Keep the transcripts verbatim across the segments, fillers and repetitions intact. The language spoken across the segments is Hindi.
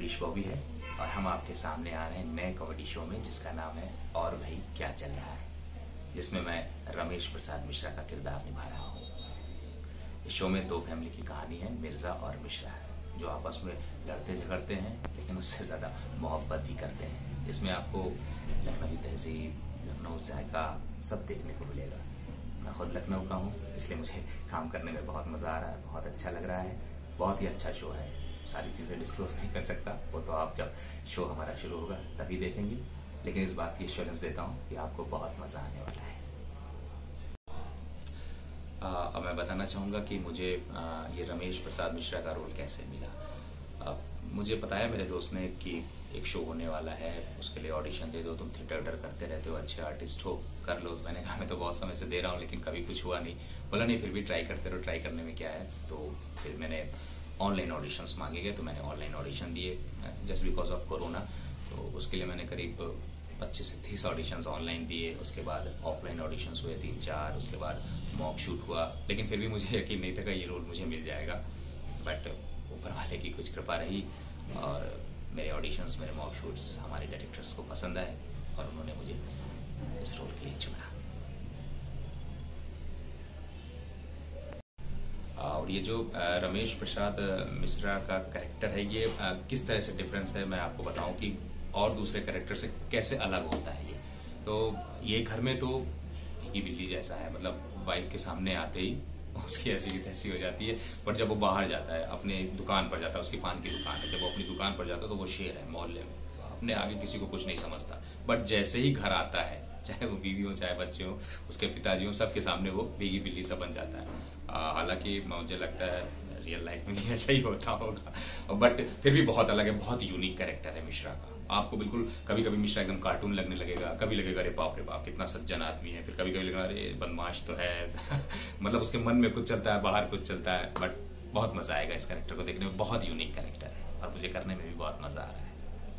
अमरीश बॉबी है और हम आपके सामने आ रहे हैं नए कॉमेडी शो में जिसका नाम है और भाई क्या चल रहा है, जिसमें मैं रमेश प्रसाद मिश्रा का किरदार निभा रहा हूँ। इस शो में दो फैमिली की कहानी है, मिर्जा और मिश्रा, जो आपस में लड़ते झगड़ते हैं लेकिन उससे ज्यादा मोहब्बत भी करते हैं। इसमें आपको लखनवी तहजीब, लखनऊ जायका सब देखने को मिलेगा। मैं खुद लखनऊ का हूँ, इसलिए मुझे काम करने में बहुत मजा आ रहा है, बहुत अच्छा लग रहा है। बहुत ही अच्छा शो है। सारी चीजें डिस्क्लोज नहीं कर सकता, वो तो आप जब शो हमारा शुरू होगा तभी देखेंगे, लेकिन इस बात की एश्योरेंस देता हूँ कि आपको बहुत मजा आने वाला है। अब मैं बताना चाहूंगा कि मुझे आ, ये रमेश प्रसाद मिश्रा का रोल कैसे मिला। आ, मुझे पता है मेरे दोस्त ने कि एक शो होने वाला है, उसके लिए ऑडिशन दे दो, तुम थिएटर उटर करते रहते हो, अच्छे आर्टिस्ट हो, कर लो। मैंने कहा मैं तो बहुत समय से दे रहा हूँ लेकिन कभी कुछ हुआ नहीं। बोला नहीं, फिर भी ट्राई करते रहो, ट्राई करने में क्या है। तो फिर मैंने ऑनलाइन ऑडिशंस मांगे गए, तो मैंने ऑनलाइन ऑडिशन दिए जस्ट बिकॉज ऑफ कोरोना। तो उसके लिए मैंने करीब पच्चीस से तीस ऑडिशंस ऑनलाइन दिए। उसके बाद ऑफलाइन ऑडिशंस हुए तीन चार, उसके बाद मॉक शूट हुआ, लेकिन फिर भी मुझे यकीन नहीं था कि ये रोल मुझे मिल जाएगा। बट ऊपर वाले की कुछ कृपा रही और मेरे ऑडिशंस, मेरे मॉक शूट्स हमारे डायरेक्टर्स को पसंद आए और उन्होंने मुझे इस रोल के लिए चुना। और ये जो रमेश प्रसाद मिश्रा का कैरेक्टर है, ये किस तरह से डिफरेंस है मैं आपको बताऊं कि और दूसरे कैरेक्टर से कैसे अलग होता है ये। तो ये घर में तो भीगी बिल्ली जैसा है, मतलब वाइफ के सामने आते ही उसकी ऐसी की तैसी हो जाती है। पर जब वो बाहर जाता है, अपने दुकान पर जाता है, उसकी पान की दुकान है, जब वो अपनी दुकान पर जाता है तो वो शेर है मोहल्ले में, अपने आगे किसी को कुछ नहीं समझता। बट जैसे ही घर आता है, चाहे वो बीवी हो चाहे बच्चे हो, उसके पिताजी हो, सबके सामने वो भीगी बिल्ली सा बन जाता है। हालांकि मुझे लगता है रियल लाइफ में भी ऐसा ही होता होगा, बट फिर भी बहुत अलग है, बहुत यूनिक कैरेक्टर है मिश्रा का। आपको बिल्कुल कभी कभी मिश्रा एकदम कार्टून लगने लगेगा, कभी लगेगा अरे बाप रे बाप कितना सज्जन आदमी है, फिर कभी कभी लगेगा अरे बदमाश तो है मतलब उसके मन में कुछ चलता है, बाहर कुछ चलता है। बट बहुत मजा आएगा इस कैरेक्टर को देखने में, बहुत यूनिक कैरेक्टर है और मुझे करने में भी बहुत मजा आ रहा है।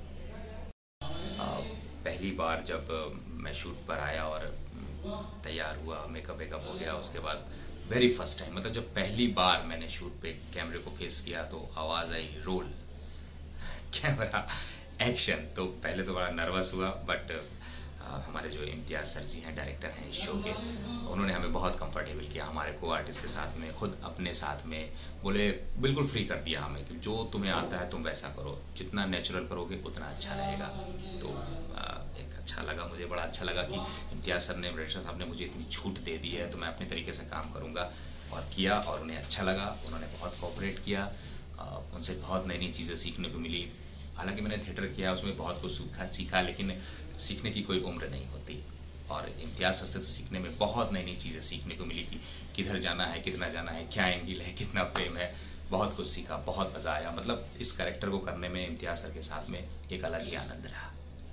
पहली बार जब मैं शूट पर आया और तैयार हुआ, मेकअप वेकअप हो गया, उसके बाद वेरी फर्स्ट टाइम, मतलब जब पहली बार मैंने शूट पे कैमरे को फेस किया तो आवाज आई रोल, कैमरा, एक्शन। तो पहले तो बड़ा नर्वस हुआ, बट हमारे जो इम्तियाज सर जी हैं, डायरेक्टर हैं इस शो के, उन्होंने हमें बहुत कंफर्टेबल किया। हमारे को आर्टिस्ट के साथ में, खुद अपने साथ में बोले, बिल्कुल फ्री कर दिया हमें कि जो तुम्हें आता है तुम वैसा करो, जितना नेचुरल करोगे उतना अच्छा रहेगा। तो एक अच्छा लगा, मुझे बड़ा अच्छा लगा कि इम्तियाज सर ने, डायरेक्टर साहब ने मुझे इतनी छूट दे दी है, तो मैं अपने तरीके से काम करूंगा। और किया और उन्हें अच्छा लगा, उन्होंने बहुत कोऑपरेट किया, उनसे बहुत नई नई चीजें सीखने को मिली। हालांकि मैंने थिएटर किया, उसमें बहुत कुछ सीखा सीखा लेकिन सीखने की कोई उम्र नहीं होती। और इम्तियाज सर से तो सीखने में बहुत नई नई चीजें सीखने को मिली कि किधर जाना है, कितना जाना है, क्या एंगल है, कितना फ्रेम है, बहुत कुछ सीखा, बहुत मजा आया। मतलब इस कैरेक्टर को करने में इम्तियाज सर के साथ में एक अलग ही आनंद रहा।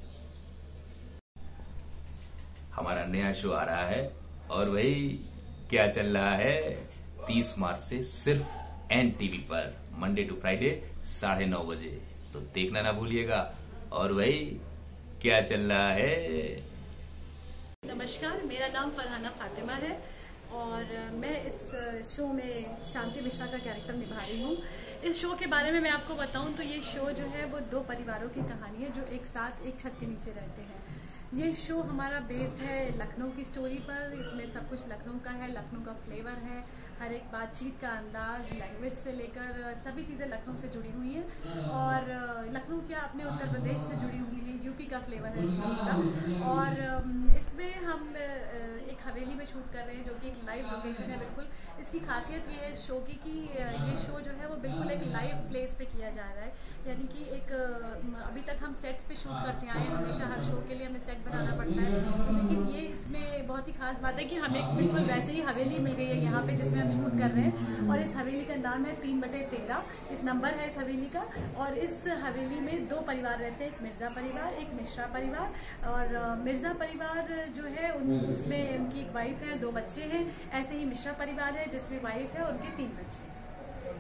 हमारा नया शो आ रहा है और वही क्या चल रहा है, तीस मार्च से सिर्फ एन टीवी पर, मंडे टू फ्राइडे साढ़े नौ बजे, तो देखना ना भूलिएगा। और वही क्या चल रहा है। नमस्कार, मेरा नाम फरहाना फातिमा है और मैं इस शो में शांति मिश्रा का कैरेक्टर निभा रही हूँ। इस शो के बारे में मैं आपको बताऊं तो ये शो जो है वो दो परिवारों की कहानी है जो एक साथ एक छत के नीचे रहते हैं। ये शो हमारा बेस्ड है लखनऊ की स्टोरी पर। इसमें सब कुछ लखनऊ का है, लखनऊ का फ्लेवर है, हर एक बातचीत का अंदाज, लैंग्वेज से लेकर सभी चीज़ें लखनऊ से जुड़ी हुई हैं। और लखनऊ क्या अपने उत्तर प्रदेश से जुड़ी हुई है, यूपी का फ्लेवर है इसमें का। और इसमें हम एक हवेली में शूट कर रहे हैं जो कि एक लाइव लोकेशन है बिल्कुल। इसकी खासियत ये है शो की कि ये शो जो है वो बिल्कुल एक लाइव प्लेस पे किया जा रहा है, यानी कि एक अभी तक हम सेट्स पे शूट करते आए हैं, हमेशा हर शो के लिए हमें सेट बनाना पड़ता है, लेकिन ये इसमें बहुत ही खास बात है कि हमें बिल्कुल वैसे ही हवेली मिल गई है यहाँ पे जिसमें हम शूट कर रहे हैं। और इस हवेली का नाम है तीन बटे तेरह, इस नंबर है इस हवेली का। और इस हवेली में दो परिवार रहते हैं, एक मिर्जा परिवार, एक मिश्रा परिवार। और मिर्जा परिवार जो है उन, उसमें उनकी एक वाइफ है, दो बच्चे हैं। ऐसे ही मिश्रा परिवार है जिसमें वाइफ है और उनके तीन बच्चे हैं।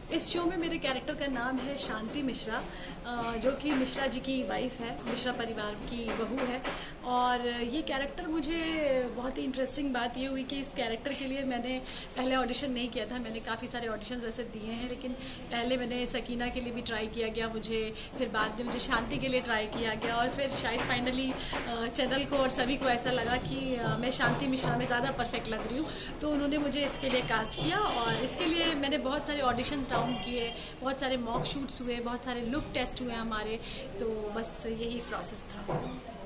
इस शो में मेरे कैरेक्टर का नाम है शांति मिश्रा, जो कि मिश्रा जी की वाइफ है, मिश्रा परिवार की बहू है। और ये कैरेक्टर मुझे बहुत ही इंटरेस्टिंग बात ये हुई कि इस कैरेक्टर के लिए मैंने पहले ऑडिशन नहीं किया था। मैंने काफ़ी सारे ऑडिशन वैसे दिए हैं, लेकिन पहले मैंने सकीना के लिए भी ट्राई किया गया मुझे, फिर बाद में मुझे शांति के लिए ट्राई किया गया, और फिर शायद फाइनली चैनल को और सभी को ऐसा लगा कि मैं शांति मिश्रा में ज़्यादा परफेक्ट लग रही हूँ, तो उन्होंने मुझे इसके लिए कास्ट किया। और इसके लिए मैंने बहुत सारे ऑडिशंस डाउन किए, बहुत सारे मॉक शूट्स हुए, बहुत सारे लुक टेस्ट हुए हमारे, तो बस यही प्रोसेस था।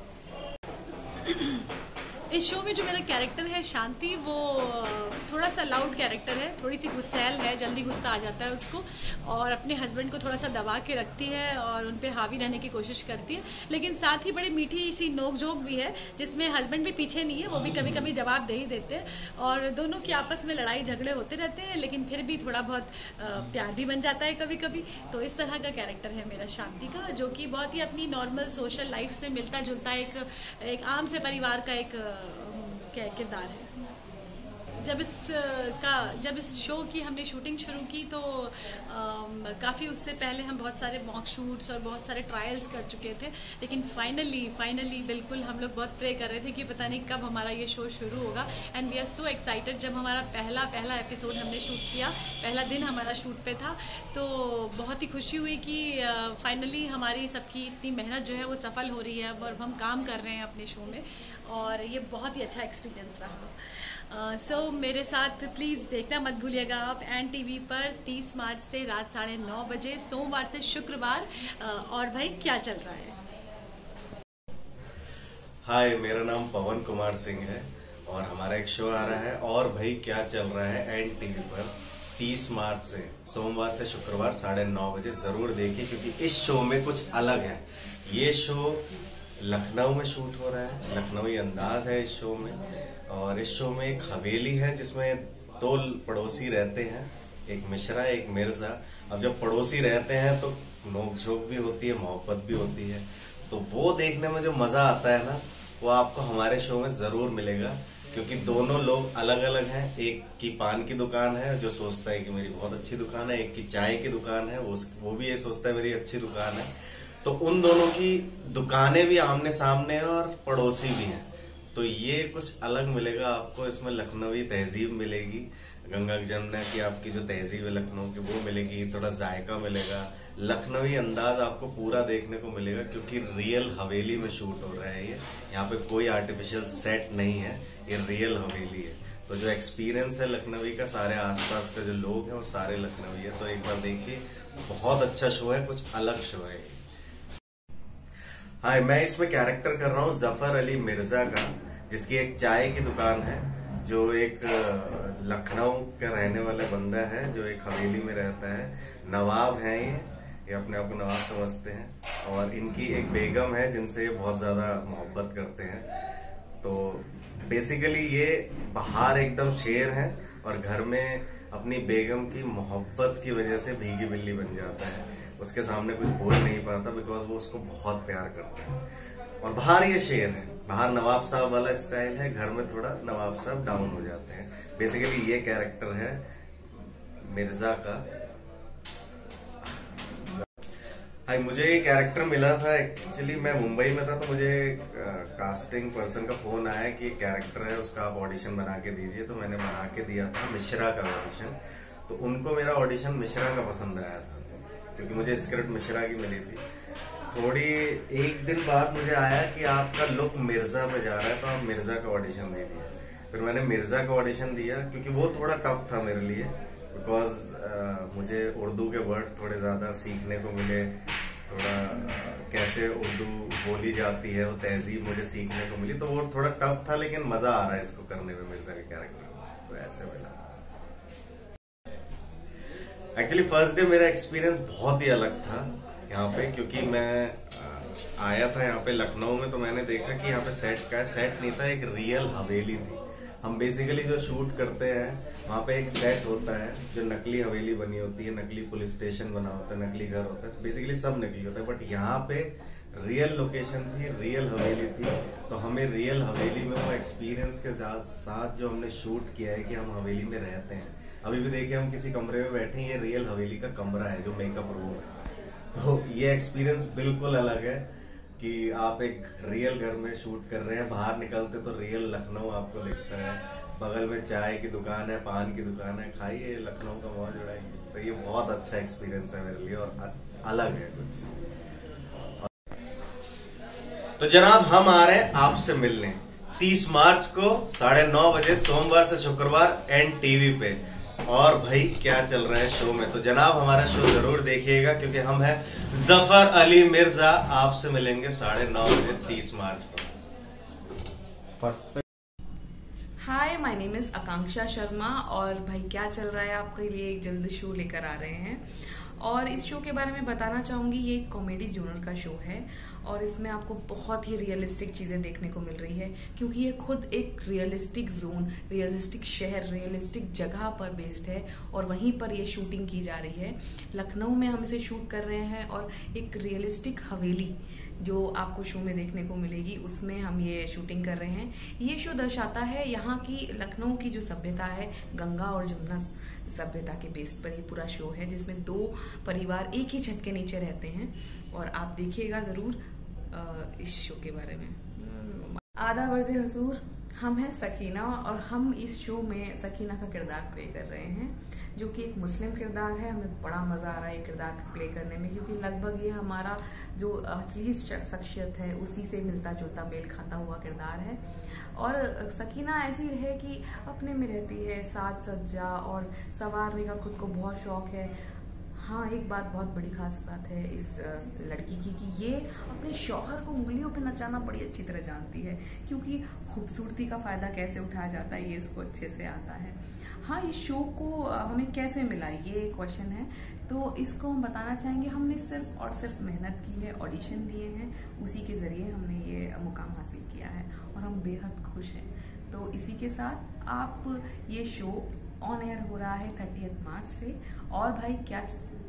इस शो में जो मेरा कैरेक्टर है शांति, वो थोड़ा सा लाउड कैरेक्टर है, थोड़ी सी गुस्सैल है, जल्दी गुस्सा आ जाता है उसको, और अपने हस्बैंड को थोड़ा सा दबा के रखती है और उन पे हावी रहने की कोशिश करती है। लेकिन साथ ही बड़ी मीठी सी नोक-झोंक भी है, जिसमें हस्बैंड भी पीछे नहीं है, वो भी कभी कभी जवाब दे ही देते हैं, और दोनों की आपस में लड़ाई झगड़े होते रहते हैं, लेकिन फिर भी थोड़ा बहुत प्यार भी बन जाता है कभी कभी। तो इस तरह का कैरेक्टर है मेरा शांति का, जो कि बहुत ही अपनी नॉर्मल सोशल लाइफ से मिलता जुलता एक एक आम से परिवार का एक क्या किरदार है। जब इस का जब इस शो की हमने शूटिंग शुरू की तो काफ़ी उससे पहले हम बहुत सारे मॉक शूट्स और बहुत सारे ट्रायल्स कर चुके थे, लेकिन फाइनली फाइनली बिल्कुल हम लोग बहुत प्रे कर रहे थे कि पता नहीं कब हमारा ये शो शुरू होगा। And we are so excited. जब हमारा पहला पहला एपिसोड हमने शूट किया, पहला दिन हमारा शूट पे था, तो बहुत ही खुशी हुई कि फाइनली हमारी सबकी इतनी मेहनत जो है वो सफल हो रही है और हम काम कर रहे हैं अपने शो में, और ये बहुत ही अच्छा एक्सपीरियंस रहा। सो uh, so, मेरे साथ प्लीज़ देखना मत भूलिएगा आप एन टीवी पर तीस मार्च से रात साढ़े नौ बजे, सोमवार से शुक्रवार। uh, और भाई क्या चल रहा है? हाय, मेरा नाम पवन कुमार सिंह है और हमारा एक शो आ रहा है और भाई क्या चल रहा है एन टीवी पर तीस मार्च से सोमवार से शुक्रवार साढ़े नौ बजे। जरूर देखिए, क्योंकि इस शो में कुछ अलग है। ये शो लखनऊ में शूट हो रहा है, लखनवी अंदाज है इस शो में, और इस शो में एक हवेली है जिसमें दो पड़ोसी रहते हैं, एक मिश्रा एक मिर्जा। अब जब पड़ोसी रहते हैं तो नोकझोंक भी होती है, मोहब्बत भी होती है, तो वो देखने में जो मजा आता है ना, वो आपको हमारे शो में जरूर मिलेगा। क्योंकि दोनों लोग अलग अलग हैं। एक की पान की दुकान है जो सोचता है कि मेरी बहुत अच्छी दुकान है, एक की चाय की दुकान है, वो वो भी ये सोचता है मेरी अच्छी दुकान है। तो उन दोनों की दुकानें भी आमने सामने हैं और पड़ोसी भी हैं, तो ये कुछ अलग मिलेगा आपको। इसमें लखनवी तहजीब मिलेगी, गंगा जमुना की आपकी जो तहजीब है लखनऊ की वो मिलेगी, थोड़ा जायका मिलेगा, लखनवी अंदाज आपको पूरा देखने को मिलेगा। क्योंकि रियल हवेली में शूट हो रहा है ये, यहाँ पे कोई आर्टिफिशियल सेट नहीं है, ये रियल हवेली है। तो जो एक्सपीरियंस है लखनवी का, सारे आसपास का जो लोग हैं वो सारे लखनवी है। तो एक बार देखिए, बहुत अच्छा शो है, कुछ अलग शो है। हाय, मैं इसमें कैरेक्टर कर रहा हूँ जफर अली मिर्जा का, जिसकी एक चाय की दुकान है, जो एक लखनऊ का रहने वाला बंदा है जो एक हवेली में रहता है। नवाब है ये ये अपने आप को नवाब समझते हैं, और इनकी एक बेगम है जिनसे ये बहुत ज्यादा मोहब्बत करते हैं। तो बेसिकली ये बाहर एकदम शेर है और घर में अपनी बेगम की मोहब्बत की वजह से भीगी बिल्ली बन जाता है। उसके सामने कुछ बोल नहीं पाता बिकॉज वो उसको बहुत प्यार करता है। और बाहर ये शेर है, बाहर नवाब साहब वाला स्टाइल है, घर में थोड़ा नवाब साहब डाउन हो जाते हैं। बेसिकली ये कैरेक्टर है मिर्जा का। हाय, मुझे ये कैरेक्टर मिला था, एक्चुअली मैं मुंबई में था, तो मुझे कास्टिंग पर्सन का फोन आया कि ये कैरेक्टर है, उसका आप ऑडिशन बना के दीजिए। तो मैंने बना के दिया था मिश्रा का ऑडिशन। तो उनको मेरा ऑडिशन मिश्रा का पसंद आया था, क्योंकि मुझे स्क्रिप्ट मिश्रा की मिली थी। थोड़ी एक दिन बाद मुझे आया कि आपका लुक मिर्जा पे जा रहा है, तो आप मिर्जा का ऑडिशन दे दिया। फिर मैंने मिर्जा का ऑडिशन दिया, क्योंकि वो थोड़ा टफ था मेरे लिए, बिकॉज uh, मुझे उर्दू के वर्ड थोड़े ज्यादा सीखने को मिले, थोड़ा uh, कैसे उर्दू बोली जाती है वो तहजीब मुझे सीखने को मिली। तो वो थोड़ा टफ था, लेकिन मजा आ रहा है इसको करने में, मिर्जा के कैरेक्टर। तो ऐसे मिला। एक्चुअली फर्स्ट डे मेरा एक्सपीरियंस बहुत ही अलग था यहाँ पे, क्योंकि मैं आया था यहाँ पे लखनऊ में, तो मैंने देखा कि यहाँ पे सेट का सेट नहीं था, एक रियल हवेली थी। हम बेसिकली जो शूट करते हैं वहाँ पे एक सेट होता है, जो नकली हवेली बनी होती है, नकली पुलिस स्टेशन बना होता है, नकली घर होता है, बेसिकली सब नकली होता है। बट यहाँ पे रियल लोकेशन थी, रियल हवेली थी, तो हमें रियल हवेली में वो एक्सपीरियंस के साथ जो हमने शूट किया है कि हम हवेली में रहते हैं, अभी भी देखिए हम किसी कमरे में बैठे हैं, ये रियल हवेली का कमरा है जो मेकअप रूम है। तो ये एक्सपीरियंस बिल्कुल अलग है कि आप एक रियल घर में शूट कर रहे हैं, बाहर निकलते तो रियल लखनऊ आपको दिखता है, बगल में चाय की दुकान है, पान की दुकान है, खाइए लखनऊ का मौज उड़ाइए। तो ये बहुत अच्छा एक्सपीरियंस है मेरे लिए और अलग है कुछ। तो जनाब हम आ रहे हैं आपसे मिलने तीस मार्च को साढ़े नौ बजे सोमवार से शुक्रवार एन टीवी पे। और भाई क्या चल रहा है शो में, तो जनाब हमारा शो जरूर देखिएगा क्योंकि हम हैं जफर अली मिर्जा। आपसे मिलेंगे साढ़े नौ बजे तीस मार्च को। Perfect. Hi, my name is Akanksha Sharma और भाई क्या चल रहा है आपके लिए एक जल्द शो लेकर आ रहे हैं। और इस शो के बारे में बताना चाहूंगी, ये एक कॉमेडी जोनर का शो है और इसमें आपको बहुत ही रियलिस्टिक चीजें देखने को मिल रही है क्योंकि ये खुद एक रियलिस्टिक जोन, रियलिस्टिक शहर, रियलिस्टिक जगह पर बेस्ड है और वहीं पर ये शूटिंग की जा रही है। लखनऊ में हम इसे शूट कर रहे हैं और एक रियलिस्टिक हवेली जो आपको शो में देखने को मिलेगी उसमें हम ये शूटिंग कर रहे हैं। ये शो दर्शाता है यहाँ की लखनऊ की जो सभ्यता है, गंगा और जमुना सभ्यता के बेस्ड पर ये पूरा शो है जिसमें दो परिवार एक ही छत के नीचे रहते हैं और आप देखिएगा जरूर इस शो के बारे में। आदाब अर्ज़ हुज़ूर, हम हैं सकीना और हम इस शो में सकीना का किरदार प्ले कर रहे हैं जो कि एक मुस्लिम किरदार है। हमें बड़ा मजा आ रहा है ये किरदार प्ले करने में क्योंकि लगभग ये हमारा जो असली शख्सियत है उसी से मिलता जुलता मेल खाता हुआ किरदार है। और सकीना ऐसी है कि अपने में रहती है, साज सज्जा और संवारने का खुद को बहुत शौक है। हाँ, एक बात बहुत बड़ी खास बात है इस लड़की की कि ये अपने शौहर को उंगलियों पे नचाना बड़ी अच्छी तरह जानती है क्योंकि खूबसूरती का फायदा कैसे उठाया जाता है ये इसको अच्छे से आता है। हाँ, इस शो को हमें कैसे मिला ये क्वेश्चन है, तो इसको हम बताना चाहेंगे हमने सिर्फ और सिर्फ मेहनत की है, ऑडिशन दिए हैं, उसी के जरिए हमने ये मुकाम हासिल किया है और हम बेहद खुश हैं। तो इसी के साथ आप ये शो ऑन एयर हो रहा है थर्टियथ मार्च से। और भाई क्या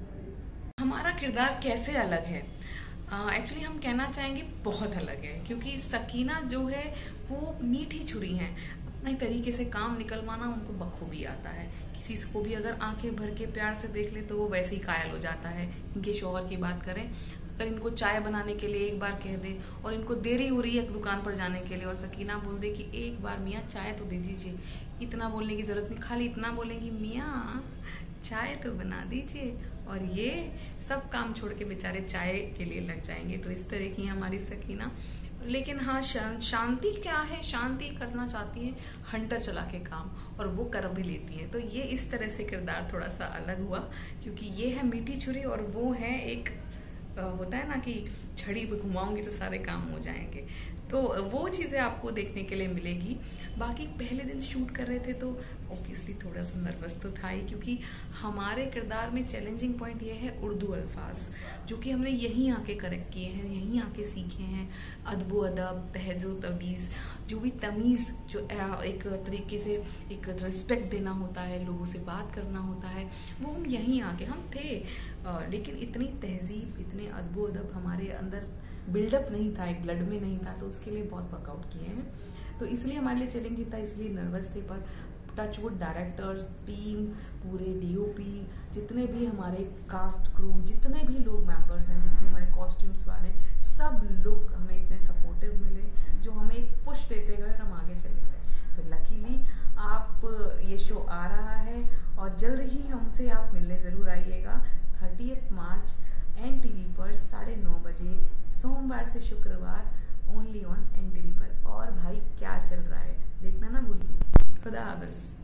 हमारा किरदार कैसे अलग है, एक्चुअली uh, हम कहना चाहेंगे बहुत अलग है क्योंकि सकीना जो है वो मीठी छुरी है, अपने तरीके से काम निकलवाना उनको बखूबी आता है। किसी को भी अगर आंखें भर के प्यार से देख ले तो वो वैसे ही कायल हो जाता है। इनके शौहर की बात करें, अगर इनको चाय बनाने के लिए एक बार कह दे और इनको देरी हो रही है दुकान पर जाने के लिए और सकीना बोल दे कि एक बार मियाँ चाय तो दे दीजिए, इतना बोलने की जरूरत नहीं, खाली इतना बोलेंगी मियाँ चाय तो बना दीजिए और ये सब काम छोड़ के बेचारे चाय के लिए लग जाएंगे। तो इस तरह की हमारी सकीना। लेकिन हाँ, शांति क्या है, शांति करना चाहती है हंटर चला के काम और वो कर भी लेती है। तो ये इस तरह से किरदार थोड़ा सा अलग हुआ क्योंकि ये है मीठी छुरी और वो है एक होता है ना कि छड़ी पे घुमाऊंगी तो सारे काम हो जाएंगे। तो वो चीजें आपको देखने के लिए मिलेगी। बाकी पहले दिन शूट कर रहे थे तो ऑब्वियसली थोड़ा सा नर्वस तो था ही क्योंकि हमारे किरदार में चैलेंजिंग पॉइंट ये है उर्दू अल्फाज जो कि हमने यहीं आके करेक्ट किए हैं, यहीं आके सीखे हैं। अदबो अदब, तहज़ुब तमीज़, जो भी तमीज़ जो एक तरीके से एक रिस्पेक्ट देना होता है, लोगों से बात करना होता है, वो हम यहीं आके हम थे। लेकिन इतनी तहजीब, इतने अदबो अदब हमारे अंदर बिल्डअप नहीं था, एक ब्लड में नहीं था, तो उसके लिए बहुत वर्कआउट किए हैं। तो इसलिए हमारे लिए चैलेंजिंग था, इसलिए नर्वस थे। पर टचवुड डायरेक्टर्स, टीम, पूरे डीओपी, जितने भी हमारे कास्ट क्रू, जितने भी लोग मेंबर्स हैं, जितने हमारे कॉस्ट्यूम्स वाले, सब लोग हमें इतने सपोर्टिव मिले जो हमें एक पुश देते गए और हम आगे चले गए। तो लकीली आप ये शो आ रहा है और जल्द ही हमसे आप मिलने जरूर आइएगा। थर्टियथ मार्च एन टीवी पर साढ़े नौ बजे सोमवार से शुक्रवार ओनली ऑन एन टीवी पर। और भाई क्या चल रहा है देखना ना भूलिए। खुदा हाफिज़।